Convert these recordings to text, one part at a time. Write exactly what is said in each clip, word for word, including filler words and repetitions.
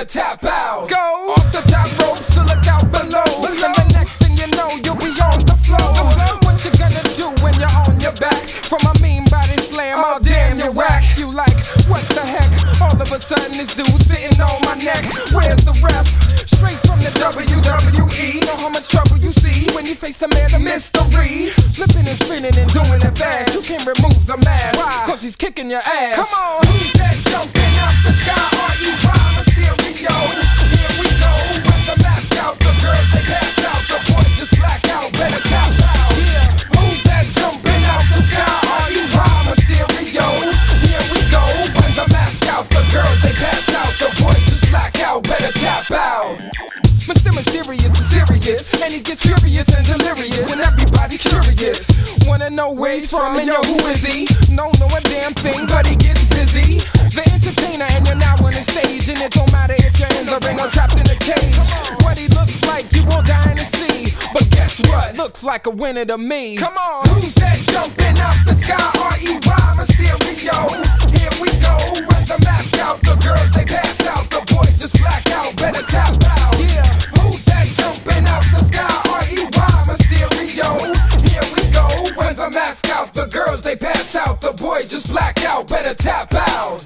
tap out. Go off the top rope, so look out below. And the next thing you know, you'll be on the floor. What you gonna do when you're on your back? From a mean body slam, oh damn, you whack. You like, what the heck? All of a sudden this dude sitting on my neck. Where's the ref? Straight from the W W E. Know how much trouble you see when you face the man of mystery. Flipping and spinning and doing it fast. You can't remove the mask. Why? Cause he's kicking your ass. Come on. Who's that jumping out the sky? Are you Rey Mysterio? Here we go. With the mask out, the girls they pass out, the boys just black out. Better tap out. Yeah. Who's that jumping out the sky? Are you Rey Mysterio? Here we go. With the mask out, the girls they pass out, the boys just black out. Better tap out. Mister Mysterious is serious, and he gets furious and delirious, and everybody's curious. Wanna know where he's from, and yo, who is he? Don't know a damn thing, but he gets busy. The entertainer, and you're now on the stage, and it don't matter if you're in the ring or trapped in a cage. What he looks like, you won't die to see. But guess what? Looks like a winner to me. Come on, who's that jumping out the sky? Are you Rey Mysterio? Here we go, with the mask out, the girls they pass out, the boys just black out. Better tap out. Yeah. Who's that jumping out the sky? Are you Rey Mysterio? Here we go, with the mask out, the girls they pass out, the boys just black out. Better tap out.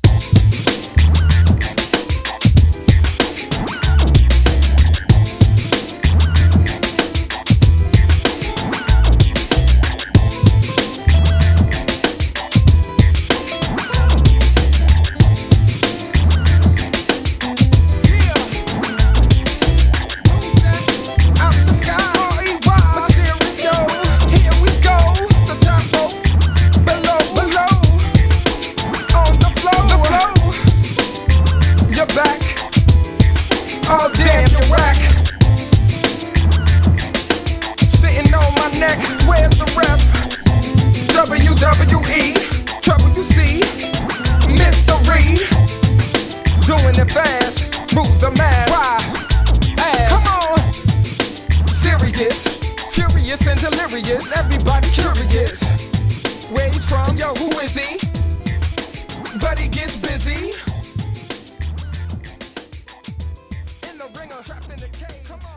Oh damn, you whack. Sitting on my neck, where's the ref? W W E, trouble you see. Mystery, doing it fast, move the mask. Why? Ass. Come on. Serious, furious and delirious. Everybody curious. Where he's from, yo, who is he? But he gets busy. Trapped in the cave. Come on.